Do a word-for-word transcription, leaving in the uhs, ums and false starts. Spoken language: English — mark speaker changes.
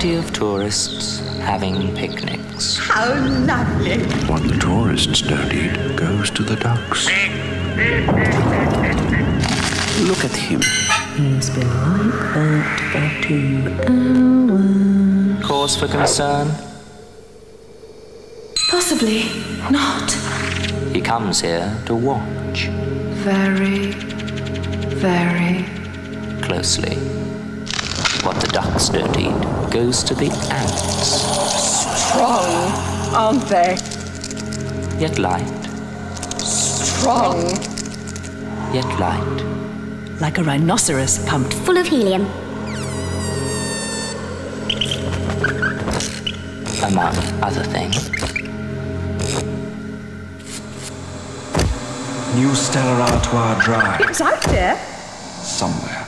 Speaker 1: variety of tourists having picnics.
Speaker 2: How lovely.
Speaker 3: What the tourists don't eat goes to the ducks. Look at him.
Speaker 4: He's been like that for two hours.
Speaker 1: Cause for concern?
Speaker 4: Possibly not.
Speaker 1: He comes here to watch
Speaker 4: Very, very
Speaker 1: closely. What the ducks don't eat goes to the ants.
Speaker 2: Strong, aren't they?
Speaker 1: Yet light,
Speaker 2: Strong.
Speaker 1: yet light.
Speaker 4: like a rhinoceros pumped
Speaker 5: Full of helium.
Speaker 1: Among other things.
Speaker 6: New Stella Artois Dry.
Speaker 2: It's out there.
Speaker 6: Somewhere.